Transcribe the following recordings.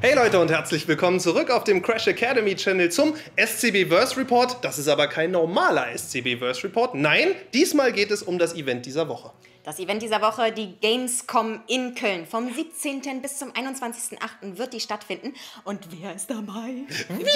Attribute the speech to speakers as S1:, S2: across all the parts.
S1: Hey Leute und herzlich willkommen zurück auf dem Crash Academy Channel zum SCB Verse Report. Das ist aber kein normaler SCB Verse Report. Nein, diesmal geht es um das Event dieser Woche.
S2: Das Event dieser Woche, die Gamescom in Köln. Vom 17. bis zum 21.08. wird die stattfinden. Und wer ist dabei?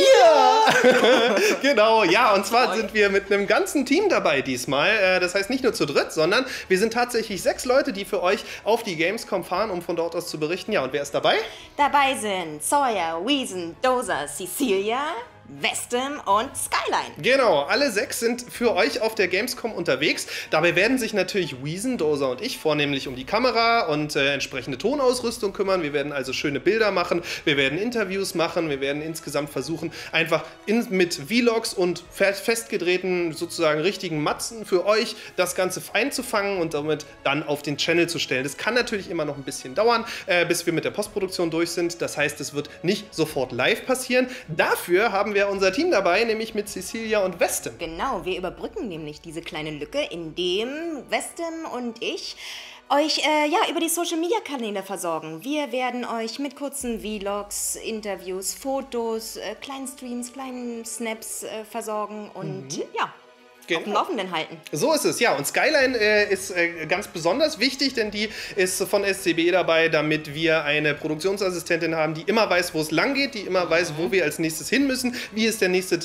S1: Wir! Genau, ja, und zwar sind wir mit einem ganzen Team dabei diesmal. Das heißt nicht nur zu dritt, sondern wir sind tatsächlich 6 Leute, die für euch auf die Gamescom fahren, um von dort aus zu berichten. Ja, und wer ist dabei?
S2: Dabei sind Sawyer, Weason, Dozer, Cecilia, Westem und Skyline.
S1: Genau, alle 6 sind für euch auf der Gamescom unterwegs. Dabei werden sich natürlich Weason, Dozer und ich vornehmlich um die Kamera und entsprechende Tonausrüstung kümmern. Wir werden also schöne Bilder machen, wir werden Interviews machen, wir werden insgesamt versuchen, einfach mit Vlogs und festgedrehten, sozusagen richtigen Matzen für euch das Ganze einzufangen und damit dann auf den Channel zu stellen. Das kann natürlich immer noch ein bisschen dauern, bis wir mit der Postproduktion durch sind. Das heißt, es wird nicht sofort live passieren. Dafür haben wir unser Team dabei, nämlich mit Cecilia und Westem.
S2: Genau, wir überbrücken nämlich diese kleine Lücke, indem Westem und ich euch über die Social-Media-Kanäle versorgen. Wir werden euch mit kurzen Vlogs, Interviews, Fotos, kleinen Streams, kleinen Snaps versorgen und auf dem Laufenden halten.
S1: So ist es, ja. Und Skyline ist ganz besonders wichtig, denn die ist von SCB dabei, damit wir eine Produktionsassistentin haben, die immer weiß, wo es lang geht, die immer weiß, wo wir als nächstes hin müssen, wie ist der nächste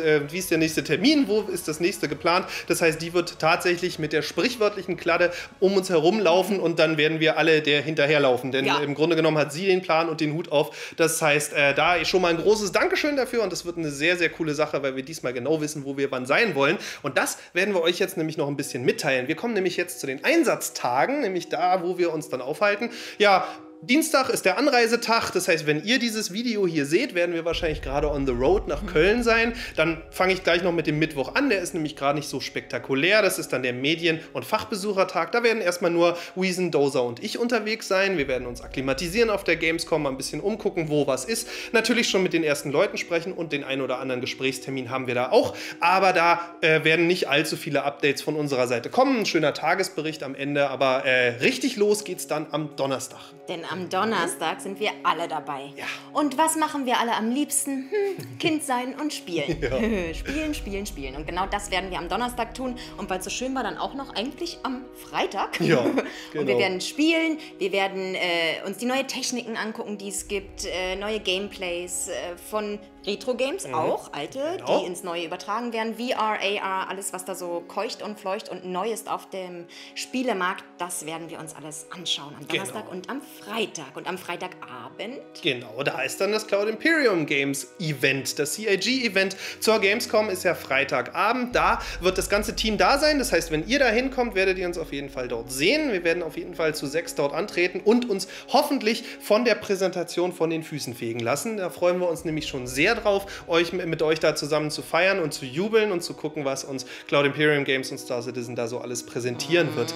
S1: Termin, wo ist das nächste geplant. Das heißt, die wird tatsächlich mit der sprichwörtlichen Kladde um uns herumlaufen und dann werden wir alle der hinterherlaufen. Denn im Grunde genommen hat sie den Plan und den Hut auf. Das heißt, da schon mal ein großes Dankeschön dafür und das wird eine sehr, sehr coole Sache, weil wir diesmal genau wissen, wo wir wann sein wollen. Und das werden wir euch jetzt nämlich noch ein bisschen mitteilen. Wir kommen nämlich jetzt zu den Einsatztagen, nämlich da, wo wir uns dann aufhalten. Ja, Dienstag ist der Anreisetag, das heißt, wenn ihr dieses Video hier seht, werden wir wahrscheinlich gerade on the road nach Köln sein. Dann fange ich gleich noch mit dem Mittwoch an, der ist nämlich gerade nicht so spektakulär. Das ist dann der Medien- und Fachbesuchertag. Da werden erstmal nur Weason, Dozer und ich unterwegs sein. Wir werden uns akklimatisieren auf der Gamescom, mal ein bisschen umgucken, wo was ist. Natürlich schon mit den ersten Leuten sprechen und den ein oder anderen Gesprächstermin haben wir da auch. Aber da werden nicht allzu viele Updates von unserer Seite kommen. Ein schöner Tagesbericht am Ende, aber richtig los geht's dann am Donnerstag.
S2: Denn am Donnerstag sind wir alle dabei.
S1: Ja.
S2: Und was machen wir alle am liebsten? Kind sein und spielen. Ja. Spielen, spielen, spielen. Und genau das werden wir am Donnerstag tun. Und weil es so schön war, dann auch noch eigentlich am Freitag.
S1: Ja, genau.
S2: Und wir werden spielen, wir werden uns die neuen Techniken angucken, die es gibt, neue Gameplays von Retro-Games auch, alte, die ins Neue übertragen werden. VR, AR, alles, was da so keucht und fleucht und neu ist auf dem Spielemarkt, das werden wir uns alles anschauen am Donnerstag und am Freitag. Und am Freitagabend...
S1: Genau, da ist dann das Cloud Imperium Games Event. Das CIG-Event zur Gamescom ist ja Freitagabend. Da wird das ganze Team da sein. Das heißt, wenn ihr da hinkommt, werdet ihr uns auf jeden Fall dort sehen. Wir werden auf jeden Fall zu 6 dort antreten und uns hoffentlich von der Präsentation von den Füßen fegen lassen. Da freuen wir uns nämlich schon sehr drauf, mit euch da zusammen zu feiern und zu jubeln und zu gucken, was uns Cloud Imperium Games und Star Citizen da so alles präsentieren wird.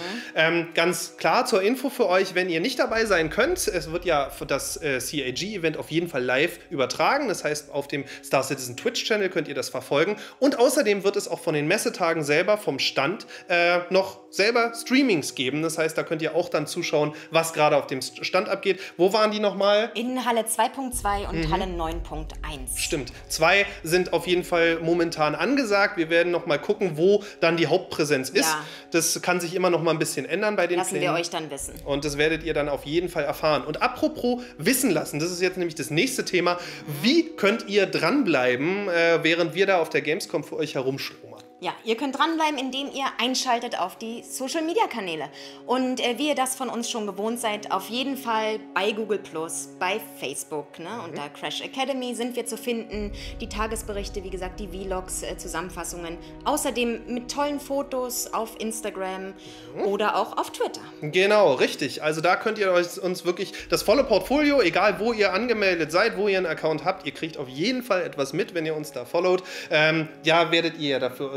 S1: Ganz klar zur Info für euch, wenn ihr nicht dabei sein könnt, es wird ja für das CIG-Event auf jeden Fall live übertragen. Das heißt, auf dem Star Citizen Twitch-Channel könnt ihr das verfolgen. Und außerdem wird es auch von den Messetagen selber vom Stand noch selber Streamings geben. Das heißt, da könnt ihr auch dann zuschauen, was gerade auf dem Stand abgeht. Wo waren die nochmal?
S2: In Halle 2.2 und Halle 9.1.
S1: Stimmt. 2 sind auf jeden Fall momentan angesagt. Wir werden noch mal gucken, wo dann die Hauptpräsenz ist.
S2: Ja.
S1: Das kann sich immer noch mal ein bisschen ändern bei den
S2: Lassen
S1: Plänen.
S2: wir euch dann wissen.
S1: Und das werdet ihr dann auf jeden Fall erfahren. Und apropos wissen lassen, das ist jetzt nämlich das nächste Thema. Wie könnt ihr dranbleiben, während wir da auf der Gamescom für euch herumschlummern?
S2: Ja, ihr könnt dranbleiben, indem ihr einschaltet auf die Social-Media-Kanäle. Und wie ihr das von uns schon gewohnt seid, auf jeden Fall bei Google+, bei Facebook, ne? Unter Crash Academy sind wir zu finden. Die Tagesberichte, wie gesagt, die Vlogs, Zusammenfassungen. Außerdem mit tollen Fotos auf Instagram oder auch auf Twitter. Genau,
S1: richtig. Also da könnt ihr uns wirklich das volle Portfolio, egal wo ihr angemeldet seid, wo ihr einen Account habt, ihr kriegt auf jeden Fall etwas mit, wenn ihr uns da followt. Ja, werdet ihr dafür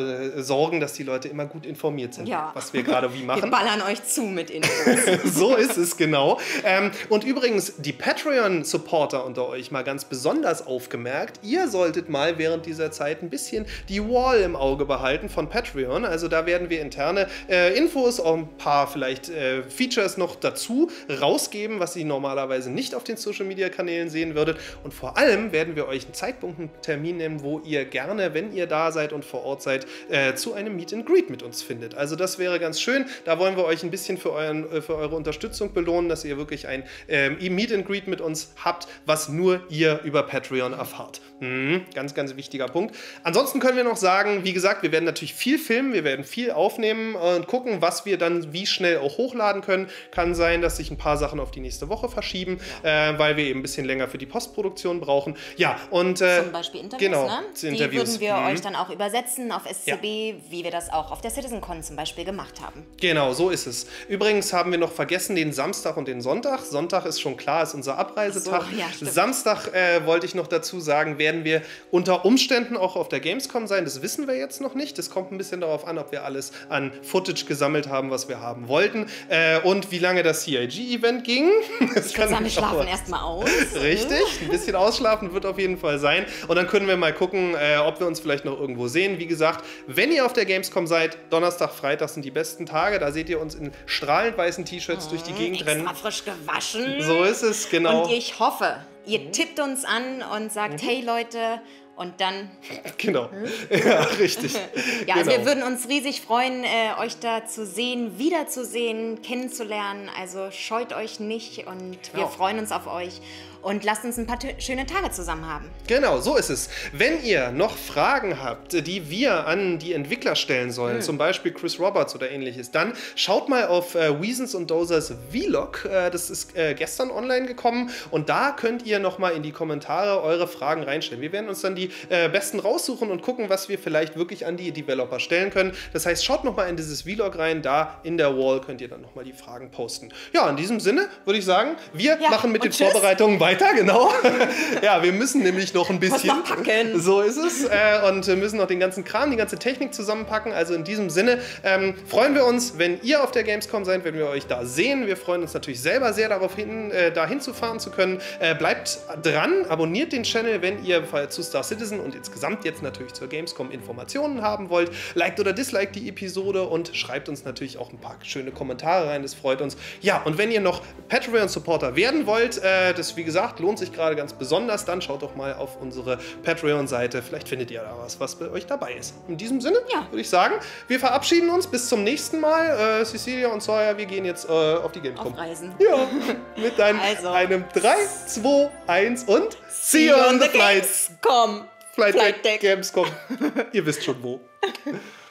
S1: dafür sorgen, dass die Leute immer gut informiert sind, was wir gerade wie machen.
S2: Wir ballern euch zu mit Infos.
S1: So ist es, genau. Und übrigens, die Patreon-Supporter unter euch mal ganz besonders aufgemerkt, ihr solltet mal während dieser Zeit ein bisschen die Wall im Auge behalten von Patreon. Also da werden wir interne Infos, auch ein paar vielleicht Features noch dazu rausgeben, was ihr normalerweise nicht auf den Social-Media-Kanälen sehen würdet. Und vor allem werden wir euch einen Zeitpunkt, einen Termin nehmen, wo ihr gerne, wenn ihr da seid und vor Ort seid, zu einem Meet and Greet mit uns findet. Also das wäre ganz schön. Da wollen wir euch ein bisschen für eure Unterstützung belohnen, dass ihr wirklich ein Meet and Greet mit uns habt, was nur ihr über Patreon erfahrt. Ganz, ganz wichtiger Punkt. Ansonsten können wir noch sagen, wie gesagt, wir werden natürlich viel filmen, wir werden viel aufnehmen und gucken, was wir dann wie schnell auch hochladen können. Kann sein, dass sich ein paar Sachen auf die nächste Woche verschieben, weil wir eben ein bisschen länger für die Postproduktion brauchen. Ja, und
S2: zum Beispiel Interviews,
S1: genau,
S2: ne? Die würden wir euch dann auch übersetzen auf SCB, wie wir das auch auf der CitizenCon zum Beispiel gemacht haben.
S1: Genau, so ist es. Übrigens haben wir noch vergessen den Samstag und den Sonntag. Sonntag ist schon klar, ist unser Abreisetag.
S2: So, ja,
S1: Samstag wollte ich noch dazu sagen, werden wir unter Umständen auch auf der Gamescom sein. Das wissen wir jetzt noch nicht. Das kommt ein bisschen darauf an, ob wir alles an Footage gesammelt haben, was wir haben wollten. Und wie lange das CIG-Event ging.
S2: Ich würde sagen, wir schlafen erstmal aus.
S1: Richtig, ein bisschen ausschlafen wird auf jeden Fall sein. Und dann können wir mal gucken, ob wir uns vielleicht noch irgendwo sehen. Wie gesagt, wenn ihr auf der Gamescom seid, Donnerstag, Freitag sind die besten Tage. Da seht ihr uns in strahlend weißen T-Shirts durch die Gegend rennen.
S2: Extra frisch gewaschen.
S1: So ist es, genau.
S2: Und ich hoffe, ihr tippt uns an und sagt, hey Leute, und dann...
S1: Genau, ja, richtig.
S2: Ja, also wir würden uns riesig freuen, euch da zu sehen, wiederzusehen, kennenzulernen. Also scheut euch nicht und wir freuen uns auf euch. Und lasst uns ein paar schöne Tage zusammen haben.
S1: Genau, so ist es. Wenn ihr noch Fragen habt, die wir an die Entwickler stellen sollen, zum Beispiel Chris Roberts oder ähnliches, dann schaut mal auf Weasons und Dozers Vlog. Das ist gestern online gekommen und da könnt ihr nochmal in die Kommentare eure Fragen reinstellen. Wir werden uns dann die besten raussuchen und gucken, was wir vielleicht wirklich an die Developer stellen können. Das heißt, schaut nochmal in dieses Vlog rein, da in der Wall könnt ihr dann nochmal die Fragen posten. Ja, in diesem Sinne würde ich sagen, wir machen mit den Vorbereitungen weiter, genau. Ja, wir müssen nämlich noch ein bisschen.
S2: Noch packen.
S1: So ist es. Und wir müssen noch den ganzen Kram, die ganze Technik zusammenpacken. Also in diesem Sinne freuen wir uns, wenn ihr auf der Gamescom seid, wenn wir euch da sehen. Wir freuen uns natürlich selber sehr darauf hin, dahin zu fahren zu können. Bleibt dran, abonniert den Channel, wenn ihr zu Star Citizen und insgesamt jetzt natürlich zur Gamescom Informationen haben wollt. Liked oder disliked die Episode und schreibt uns natürlich auch ein paar schöne Kommentare rein. Das freut uns. Ja, und wenn ihr noch Patreon-Supporter werden wollt, das wie gesagt lohnt sich gerade ganz besonders, dann schaut doch mal auf unsere Patreon-Seite. Vielleicht findet ihr da was bei euch dabei ist. In diesem Sinne würde ich sagen, wir verabschieden uns. Bis zum nächsten Mal. Cecilia und Sawyer, wir gehen jetzt auf die Gamescom.
S2: Auf Reisen.
S1: Ja, mit einem 3, 2, 1 und see you on the flights.
S2: Gamescom.
S1: Flight Deck Gamescom. Ihr wisst schon wo.